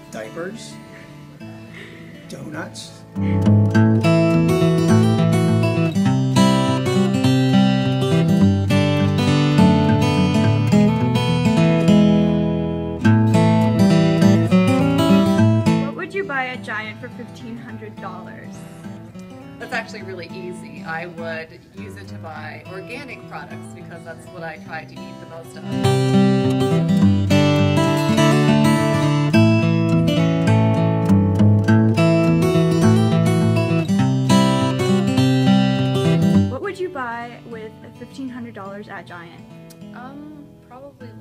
Diapers. Donuts. What would you buy at Giant for $1,500? That's actually really easy. I would use it to buy organic products because that's what I try to eat the most of. What would you buy with $1,500 at Giant? Probably